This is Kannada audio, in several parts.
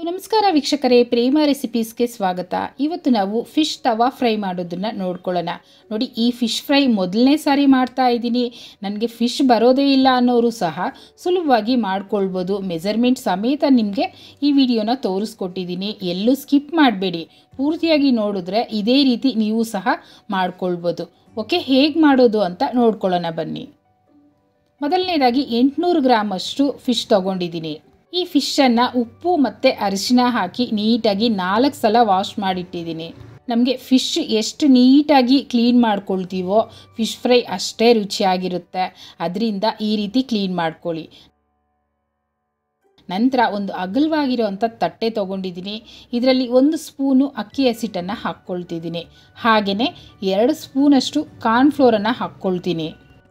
ನಮಸ್ಕಾರ ವೀಕ್ಷಕರೇ, ಪ್ರೇಮ ರೆಸಿಪೀಸ್ಗೆ ಸ್ವಾಗತ. ಇವತ್ತು ನಾವು ಫಿಶ್ ತವಾ ಫ್ರೈ ಮಾಡೋದನ್ನು ನೋಡ್ಕೊಳ್ಳೋಣ. ನೋಡಿ, ಈ ಫಿಶ್ ಫ್ರೈ ಮೊದಲನೇ ಸಾರಿ ಮಾಡ್ತಾ ಇದ್ದೀನಿ. ನನಗೆ ಫಿಶ್ ಬರೋದೇ ಇಲ್ಲ ಅನ್ನೋರು ಸಹ ಸುಲಭವಾಗಿ ಮಾಡ್ಕೊಳ್ಬೋದು. ಮೆಜರ್ಮೆಂಟ್ ಸಮೇತ ನಿಮಗೆ ಈ ವಿಡಿಯೋನ ತೋರಿಸ್ಕೊಟ್ಟಿದ್ದೀನಿ. ಎಲ್ಲೂ ಸ್ಕಿಪ್ ಮಾಡಬೇಡಿ, ಪೂರ್ತಿಯಾಗಿ ನೋಡಿದ್ರೆ ಇದೇ ರೀತಿ ನೀವು ಸಹ ಮಾಡ್ಕೊಳ್ಬೋದು. ಓಕೆ, ಹೇಗೆ ಮಾಡೋದು ಅಂತ ನೋಡ್ಕೊಳ್ಳೋಣ ಬನ್ನಿ. ಮೊದಲನೇದಾಗಿ 800 ಗ್ರಾಮ್ ಅಷ್ಟು ಫಿಶ್ ತೊಗೊಂಡಿದ್ದೀನಿ. ಈ ಫಿಶನ್ನು ಉಪ್ಪು ಮತ್ತು ಅರಿಶಿನ ಹಾಕಿ ನೀಟಾಗಿ 4 ಸಲ ವಾಶ್ ಮಾಡಿಟ್ಟಿದ್ದೀನಿ. ನಮಗೆ ಫಿಶ್ ಎಷ್ಟು ನೀಟಾಗಿ ಕ್ಲೀನ್ ಮಾಡ್ಕೊಳ್ತೀವೋ ಫಿಶ್ ಫ್ರೈ ಅಷ್ಟೇ ರುಚಿಯಾಗಿರುತ್ತೆ. ಅದರಿಂದ ಈ ರೀತಿ ಕ್ಲೀನ್ ಮಾಡ್ಕೊಳ್ಳಿ. ನಂತರ ಒಂದು ಅಗಲವಾಗಿರೋವಂಥ ತಟ್ಟೆ ತೊಗೊಂಡಿದ್ದೀನಿ. ಇದರಲ್ಲಿ 1 ಸ್ಪೂನು ಅಕ್ಕಿ ಹಸಿಟ್ಟನ್ನು ಹಾಕ್ಕೊಳ್ತಿದ್ದೀನಿ. ಹಾಗೆಯೇ 2 ಸ್ಪೂನಷ್ಟು ಕಾರ್ನ್ಫ್ಲೋರನ್ನು ಹಾಕ್ಕೊಳ್ತೀನಿ.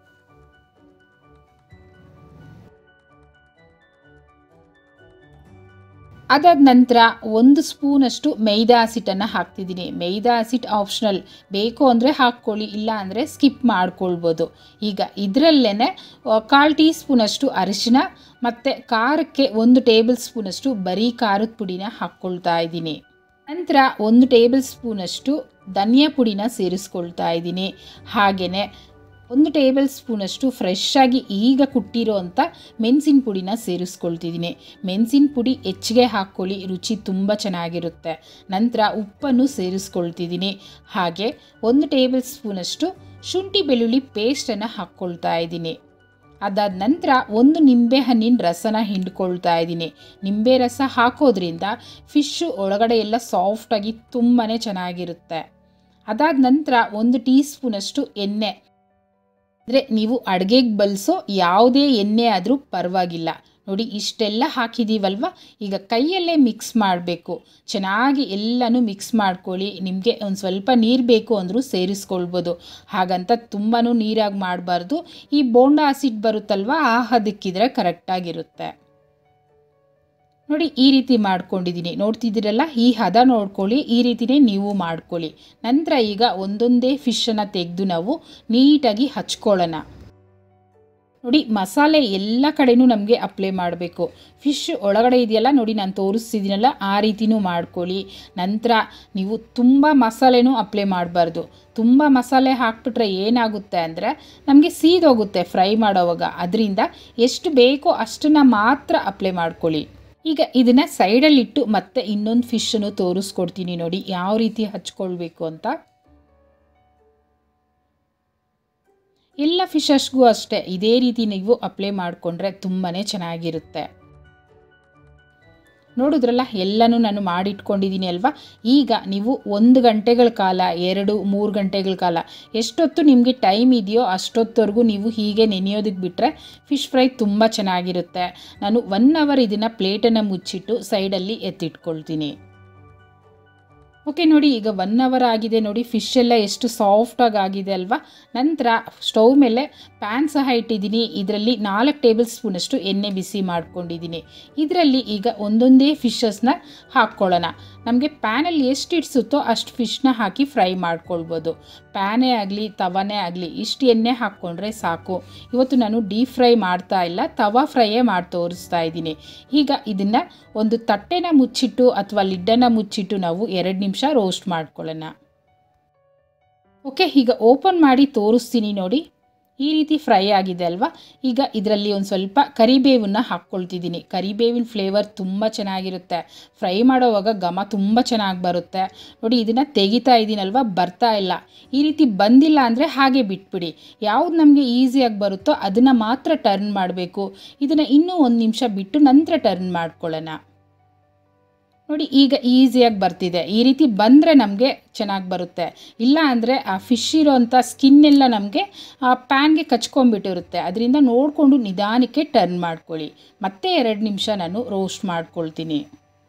ಅದಾದ ನಂತರ 1 ಸ್ಪೂನಷ್ಟು ಮೈದಾ ಹಸಿಟ್ಟನ್ನು ಹಾಕ್ತಿದ್ದೀನಿ. ಮೈದಾ ಹಸಿಟ್ಟು ಆಪ್ಷನಲ್, ಬೇಕು ಅಂದರೆ ಹಾಕ್ಕೊಳ್ಳಿ, ಇಲ್ಲ ಅಂದರೆ ಸ್ಕಿಪ್ ಮಾಡ್ಕೊಳ್ಬೋದು. ಈಗ ಇದರಲ್ಲೇ 1/4 ಟೀ ಸ್ಪೂನಷ್ಟು ಅರಿಶಿನ ಮತ್ತು ಖಾರಕ್ಕೆ 1 ಟೇಬಲ್ ಸ್ಪೂನಷ್ಟು ಬರೀ ಖಾರದ ಪುಡಿನ ಹಾಕ್ಕೊಳ್ತಾ ಇದ್ದೀನಿ. ನಂತರ 1 ಟೇಬಲ್ ಸ್ಪೂನಷ್ಟು ಧನಿಯಾ ಪುಡಿನ ಸೇರಿಸ್ಕೊಳ್ತಾ ಇದ್ದೀನಿ. ಹಾಗೆಯೇ 1 ಟೇಬಲ್ ಸ್ಪೂನಷ್ಟು ಫ್ರೆಶ್ ಆಗಿ ಈಗ ಕುಟ್ಟಿರೋ ಅಂಥ ಮೆಣಸಿನ ಪುಡಿನ ಸೇರಿಸ್ಕೊಳ್ತಿದ್ದೀನಿ. ಮೆಣಸಿನ ಪುಡಿ ಹೆಚ್ಚಿಗೆ ಹಾಕ್ಕೊಳ್ಳಿ, ರುಚಿ ತುಂಬ ಚೆನ್ನಾಗಿರುತ್ತೆ. ನಂತರ ಉಪ್ಪನ್ನು ಸೇರಿಸ್ಕೊಳ್ತಿದ್ದೀನಿ. ಹಾಗೆ 1 ಟೇಬಲ್ ಸ್ಪೂನಷ್ಟು ಶುಂಠಿ ಬೆಳ್ಳುಳ್ಳಿ ಪೇಸ್ಟನ್ನು ಹಾಕ್ಕೊಳ್ತಾ ಇದ್ದೀನಿ. ಅದಾದ ನಂತರ 1 ನಿಂಬೆ ಹಣ್ಣಿನ ರಸನ ಹಿಂಡ್ಕೊಳ್ತಾ ಇದ್ದೀನಿ. ನಿಂಬೆ ರಸ ಹಾಕೋದ್ರಿಂದ ಫಿಶ್ಶು ಒಳಗಡೆ ಎಲ್ಲ ಸಾಫ್ಟಾಗಿ ತುಂಬಾ ಚೆನ್ನಾಗಿರುತ್ತೆ. ಅದಾದ ನಂತರ 1 ಟೀ ಸ್ಪೂನಷ್ಟು ಎಣ್ಣೆ, ಅಂದರೆ ನೀವು ಅಡುಗೆಗೆ ಬಳಸೋ ಯಾವುದೇ ಎಣ್ಣೆ ಆದರೂ ಪರವಾಗಿಲ್ಲ. ನೋಡಿ, ಇಷ್ಟೆಲ್ಲ ಹಾಕಿದ್ದೀವಲ್ವ, ಈಗ ಕೈಯಲ್ಲೇ ಮಿಕ್ಸ್ ಮಾಡಬೇಕು. ಚೆನ್ನಾಗಿ ಎಲ್ಲನೂ ಮಿಕ್ಸ್ ಮಾಡ್ಕೊಳ್ಳಿ. ನಿಮಗೆ ಒಂದು ಸ್ವಲ್ಪ ನೀರು ಬೇಕು ಅಂದರೂ ಸೇರಿಸ್ಕೊಳ್ಬೋದು. ಹಾಗಂತ ತುಂಬಾ ನೀರಾಗಿ ಮಾಡಬಾರ್ದು. ಈ ಬೋಂಡಾ ಹಸಿಟ್ಟು ಬರುತ್ತಲ್ವ, ಆ ಹದಕ್ಕಿದ್ರೆ ಕರೆಕ್ಟಾಗಿರುತ್ತೆ. ನೋಡಿ, ಈ ರೀತಿ ಮಾಡ್ಕೊಂಡಿದ್ದೀನಿ. ನೋಡ್ತಿದ್ದೀರಲ್ಲ, ಈ ಹದ ನೋಡ್ಕೊಳ್ಳಿ, ಈ ರೀತಿಯೇ ನೀವು ಮಾಡ್ಕೊಳ್ಳಿ. ನಂತರ ಈಗ ಒಂದೊಂದೇ ಫಿಶನ್ನು ತೆಗೆದು ನಾವು ನೀಟಾಗಿ ಹಚ್ಕೊಳ್ಳೋಣ. ನೋಡಿ, ಮಸಾಲೆ ಎಲ್ಲ ಕಡೆನೂ ನಮಗೆ ಅಪ್ಲೈ ಮಾಡಬೇಕು. ಫಿಶ್ ಒಳಗಡೆ ಇದೆಯಲ್ಲ, ನೋಡಿ ನಾನು ತೋರಿಸ್ತಿದ್ದೀನಲ್ಲ, ಆ ರೀತಿನೂ ಮಾಡ್ಕೊಳ್ಳಿ. ನಂತರ ನೀವು ತುಂಬ ಮಸಾಲೆನೂ ಅಪ್ಲೈ ಮಾಡಬಾರ್ದು. ತುಂಬ ಮಸಾಲೆ ಹಾಕ್ಬಿಟ್ರೆ ಏನಾಗುತ್ತೆ ಅಂದರೆ ನಮಗೆ ಸೀದೋಗುತ್ತೆ ಫ್ರೈ ಮಾಡೋವಾಗ. ಅದರಿಂದ ಎಷ್ಟು ಬೇಕೋ ಅಷ್ಟನ್ನು ಮಾತ್ರ ಅಪ್ಲೈ ಮಾಡ್ಕೊಳ್ಳಿ. ಈಗ ಇದನ್ನು ಸೈಡಲ್ಲಿಟ್ಟು ಮತ್ತೆ ಇನ್ನೊಂದು ಫಿಶನ್ನು ತೋರಿಸ್ಕೊಡ್ತೀನಿ. ನೋಡಿ ಯಾವ ರೀತಿ ಹಚ್ಕೊಳ್ಬೇಕು ಅಂತ. ಎಲ್ಲ ಫಿಶಸ್ಗೂ ಅಷ್ಟೇ ಇದೇ ರೀತಿ ನೀವು ಅಪ್ಲೈ ಮಾಡಿಕೊಂಡ್ರೆ ತುಂಬಾ ಚೆನ್ನಾಗಿರುತ್ತೆ. ನೋಡಿದ್ರಲ್ಲ, ಎಲ್ಲನೂ ನಾನು ಮಾಡಿಟ್ಕೊಂಡಿದ್ದೀನಿ ಅಲ್ವಾ. ಈಗ ನೀವು 1 ಗಂಟೆಗಳ ಕಾಲ, 2-3 ಗಂಟೆಗಳ ಕಾಲ, ಎಷ್ಟೊತ್ತು ನಿಮಗೆ ಟೈಮ್ ಇದೆಯೋ ಅಷ್ಟೊತ್ತವರೆಗೂ ನೀವು ಹೀಗೆ ನೆನೆಯೋದಕ್ಕೆ ಬಿಟ್ಟರೆ ಫಿಶ್ ಫ್ರೈ ತುಂಬ ಚೆನ್ನಾಗಿರುತ್ತೆ. ನಾನು 1 ಅವರ್ ಇದನ್ನು ಪ್ಲೇಟನ್ನು ಮುಚ್ಚಿಟ್ಟು ಸೈಡಲ್ಲಿ ಎತ್ತಿಟ್ಕೊಳ್ತೀನಿ. ಓಕೆ, ನೋಡಿ ಈಗ 1 ಅವರ್ ಆಗಿದೆ. ನೋಡಿ, ಫಿಶ್ ಎಲ್ಲ ಎಷ್ಟು ಸಾಫ್ಟಾಗಿ ಆಗಿದೆ ಅಲ್ವಾ. ನಂತರ ಸ್ಟವ್ ಮೇಲೆ ಪ್ಯಾನ್ ಸಹ ಇಟ್ಟಿದ್ದೀನಿ. ಇದರಲ್ಲಿ 4 ಟೇಬಲ್ ಸ್ಪೂನಷ್ಟು ಎಣ್ಣೆ ಬಿಸಿ ಮಾಡ್ಕೊಂಡಿದ್ದೀನಿ. ಇದರಲ್ಲಿ ಈಗ ಒಂದೊಂದೇ ಫಿಶಸ್ನ ಹಾಕ್ಕೊಳ್ಳೋಣ. ನಮಗೆ ಪ್ಯಾನಲ್ಲಿ ಎಷ್ಟು ಇಡಿಸುತ್ತೋ ಅಷ್ಟು ಫಿಶ್ನ ಹಾಕಿ ಫ್ರೈ ಮಾಡ್ಕೊಳ್ಬೋದು. ಪ್ಯಾನೇ ಆಗಲಿ ತವಾನೇ ಆಗಲಿ ಇಷ್ಟು ಎಣ್ಣೆ ಹಾಕ್ಕೊಂಡ್ರೆ ಸಾಕು. ಇವತ್ತು ನಾನು ಡೀಪ್ ಫ್ರೈ ಮಾಡ್ತಾ ಇಲ್ಲ, ತವಾ ಫ್ರೈಯೇ ಮಾಡಿ ತೋರಿಸ್ತಾ ಇದ್ದೀನಿ. ಈಗ ಇದನ್ನು ಒಂದು ತಟ್ಟೆನ ಮುಚ್ಚಿಟ್ಟು ಅಥವಾ ಲಿಡ್ಡನ್ನು ಮುಚ್ಚಿಟ್ಟು ನಾವು 2 ನಿಮಿಷ ರೋಸ್ಟ್ ಮಾಡ್ಕೊಳ್ಳೋಣ. ಓಕೆ, ಈಗ ಓಪನ್ ಮಾಡಿ ತೋರಿಸ್ತೀನಿ. ನೋಡಿ, ಈ ರೀತಿ ಫ್ರೈ ಆಗಿದೆ ಅಲ್ವಾ. ಈಗ ಇದರಲ್ಲಿ ಒಂದು ಸ್ವಲ್ಪ ಕರಿಬೇವನ್ನು ಹಾಕ್ಕೊಳ್ತಿದ್ದೀನಿ. ಕರಿಬೇವಿನ ಫ್ಲೇವರ್ ತುಂಬ ಚೆನ್ನಾಗಿರುತ್ತೆ. ಫ್ರೈ ಮಾಡೋವಾಗ ಘಮ ತುಂಬ ಚೆನ್ನಾಗಿ ಬರುತ್ತೆ. ನೋಡಿ, ಇದನ್ನು ತೆಗಿತಾ ಇದ್ದೀನಲ್ವ, ಬರ್ತಾ ಇಲ್ಲ. ಈ ರೀತಿ ಬಂದಿಲ್ಲ ಅಂದರೆ ಹಾಗೆ ಬಿಟ್ಬಿಡಿ. ಯಾವುದು ನಮಗೆ ಈಸಿಯಾಗಿ ಬರುತ್ತೋ ಅದನ್ನು ಮಾತ್ರ ಟರ್ನ್ ಮಾಡಬೇಕು. ಇದನ್ನು ಇನ್ನೂ 1 ನಿಮಿಷ ಬಿಟ್ಟು ನಂತರ ಟರ್ನ್ ಮಾಡ್ಕೊಳ್ಳೋಣ. ನೋಡಿ, ಈಗ ಈಸಿಯಾಗಿ ಬರ್ತಿದೆ. ಈ ರೀತಿ ಬಂದರೆ ನಮಗೆ ಚೆನ್ನಾಗಿ ಬರುತ್ತೆ. ಇಲ್ಲ ಅಂದರೆ ಆ ಫಿಶ್ ಇರೋವಂಥ ಸ್ಕಿನ್ನೆಲ್ಲ ನಮಗೆ ಆ ಪ್ಯಾನ್ಗೆ ಕಚ್ಕೊಂಡ್ಬಿಟ್ಟಿರುತ್ತೆ. ಅದರಿಂದ ನೋಡಿಕೊಂಡು ನಿಧಾನಕ್ಕೆ ಟರ್ನ್ ಮಾಡ್ಕೊಳ್ಳಿ. ಮತ್ತೆ 2 ನಿಮಿಷ ನಾನು ರೋಸ್ಟ್ ಮಾಡ್ಕೊಳ್ತೀನಿ.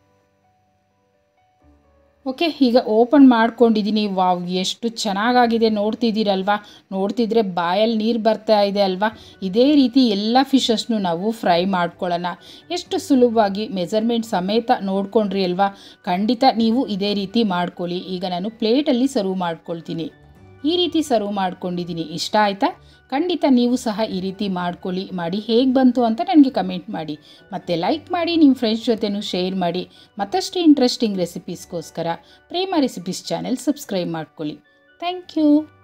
ಓಕೆ, ಈಗ ಓಪನ್ ಮಾಡ್ಕೊಂಡಿದ್ದೀನಿ. ವಾವ್, ಎಷ್ಟು ಚೆನ್ನಾಗಾಗಿದೆ ನೋಡ್ತಿದ್ದೀರಲ್ವಾ. ನೋಡ್ತಿದ್ರೆ ಬಾಯಲ್ಲಿ ನೀರು ಬರ್ತಾ ಇದೆ ಅಲ್ವಾ. ಇದೇ ರೀತಿ ಎಲ್ಲ ಫಿಶಸ್ನು ನಾವು ಫ್ರೈ ಮಾಡ್ಕೊಳ್ಳೋಣ. ಎಷ್ಟು ಸುಲಭವಾಗಿ ಮೆಜರ್ಮೆಂಟ್ ಸಮೇತ ನೋಡ್ಕೊಂಡ್ರಿ ಅಲ್ವಾ. ಖಂಡಿತ ನೀವು ಇದೇ ರೀತಿ ಮಾಡ್ಕೊಳ್ಳಿ. ಈಗ ನಾನು ಪ್ಲೇಟಲ್ಲಿ ಸರ್ವ್ ಮಾಡ್ಕೊಳ್ತೀನಿ. ಈ ರೀತಿ ಸರ್ವ್ ಮಾಡ್ಕೊಂಡಿದ್ದೀನಿ. ಇಷ್ಟ ಆಯಿತಾ? ಖಂಡಿತ ನೀವು ಸಹ ಈ ರೀತಿ ಮಾಡಿ ಹೇಗೆ ಬಂತು ಅಂತ ನನಗೆ ಕಮೆಂಟ್ ಮಾಡಿ. ಮತ್ತು ಲೈಕ್ ಮಾಡಿ, ನಿಮ್ಮ ಫ್ರೆಂಡ್ಸ್ ಜೊತೆನೂ ಶೇರ್ ಮಾಡಿ. ಮತ್ತಷ್ಟು ಇಂಟ್ರೆಸ್ಟಿಂಗ್ ರೆಸಿಪೀಸ್ಗೋಸ್ಕರ ಪ್ರೇಮ ರೆಸಿಪೀಸ್ ಚಾನೆಲ್ ಸಬ್ಸ್ಕ್ರೈಬ್ ಮಾಡ್ಕೊಳ್ಳಿ. Thank you.